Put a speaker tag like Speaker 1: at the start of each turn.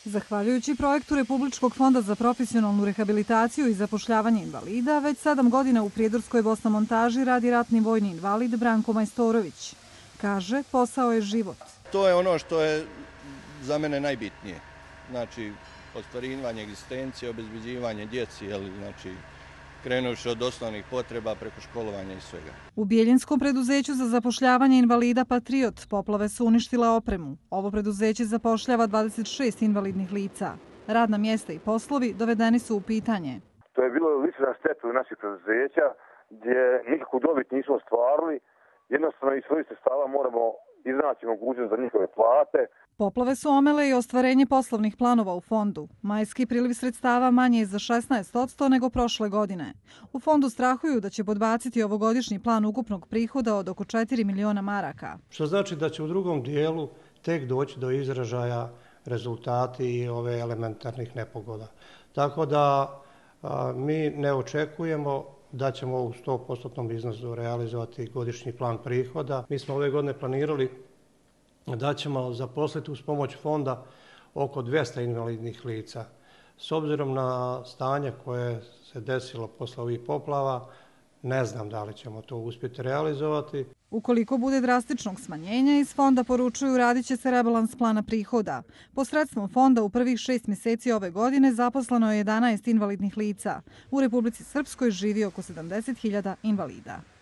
Speaker 1: Zahvaljujući projektu Republičkog fonda za profesionalnu rehabilitaciju i zapošljavanje invalida, već 7 godina u Prijedorskoj Bosna-Montaži radi ratni vojni invalid Branko Majstorović. Kaže, posao je život.
Speaker 2: To je ono što je za mene najbitnije. Znači, ostvarivanje egzistencije, obezbeđivanje djeci, znači, krenuši od osnovnih potreba preko školovanja i svega.
Speaker 1: U Bijeljinskom preduzeću za zapošljavanje invalida Patriot poplave su uništile opremu. Ovo preduzeće zapošljava 26 invalidnih lica. Radna mjesta i poslovi dovedeni su u pitanje.
Speaker 3: To je bilo lična šteta naših preduzeća gdje nikakvu dobit nismo ostvarili. Jednostavno iz svojih sredstava moramo iznaći mogućnost za njihove plate.
Speaker 1: Poplave su omele i ostvarenje poslovnih planova u fondu. Majski priliv sredstava manje je za 16% nego prošle godine. U fondu strahuju da će podbaciti ovogodišnji plan ukupnog prihoda od oko 4 miliona maraka.
Speaker 4: Što znači da će u drugom dijelu tek doći do izražaja rezultati i ove elementarnih nepogoda. Tako da mi ne očekujemo da ćemo u 100% iznosu realizovati godišnji plan prihoda. Mi smo ove godine planirali da ćemo zaposliti uz pomoć fonda oko 200 invalidnih lica. S obzirom na stanje koje se desilo posle ovih poplava, ne znam da li ćemo to uspjeti realizovati.
Speaker 1: Ukoliko bude drastičnog smanjenja, iz fonda poručuju radit će se rebalans plana prihoda. Posredstvom fonda u prvih 6 mjeseci ove godine zaposleno je 11 invalidnih lica. U Republici Srpskoj živi oko 70.000 invalida.